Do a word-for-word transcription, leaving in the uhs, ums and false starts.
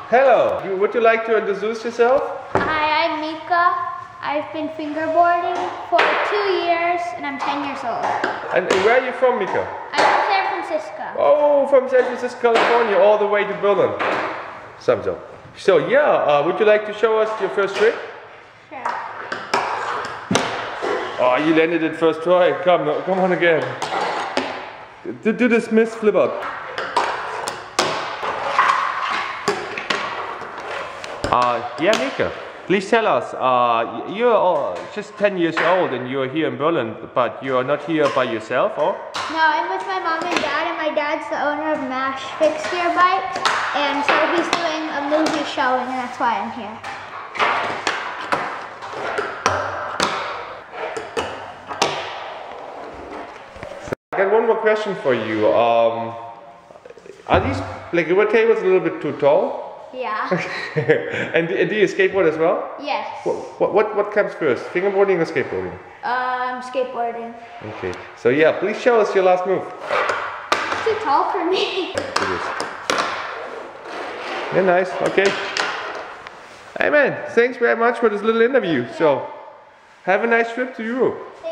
Hello. You, would you like to introduce yourself? Hi, I'm Mika. I've been fingerboarding for two years and I'm ten years old. And, and where are you from, Mika? I'm from San Francisco. Oh, from San Francisco, California, all the way to Berlin. Samso. So yeah, uh, would you like to show us your first trick? Sure. Oh, you landed it first try. Come, no, come on again. Do, do the Smith flip out. Uh, yeah, Mika, please tell us. Uh, you're uh, just ten years old and you're here in Berlin, but you're not here by yourself, or? No, I'm with my mom and dad, and my dad's the owner of Mash Fixed Gear Bikes, and so he's doing a movie showing, and that's why I'm here. I got one more question for you. Um, are these like your cables a little bit too tall? Yeah. and, and do you skateboard as well? Yes. What, what, what comes first, fingerboarding or skateboarding? Um, skateboarding. Okay, so yeah, please show us your last move. It's too tall for me. It is. Yeah, nice, okay. Hey man, thanks very much for this little interview. So, have a nice trip to Europe.